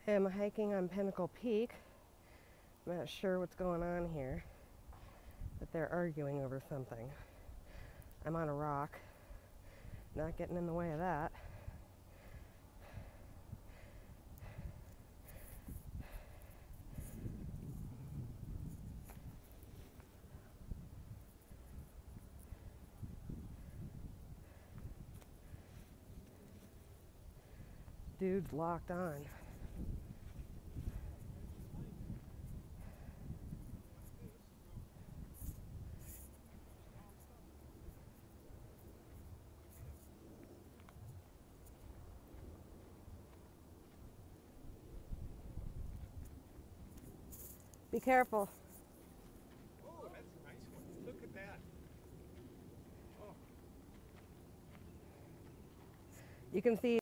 I am hiking on Pinnacle Peak. I'm not sure what's going on here, but they're arguing over something. I'm on a rock, not getting in the way of that. Dude's locked on. Be careful. Oh, that's a nice one. Look at that. Oh. You can see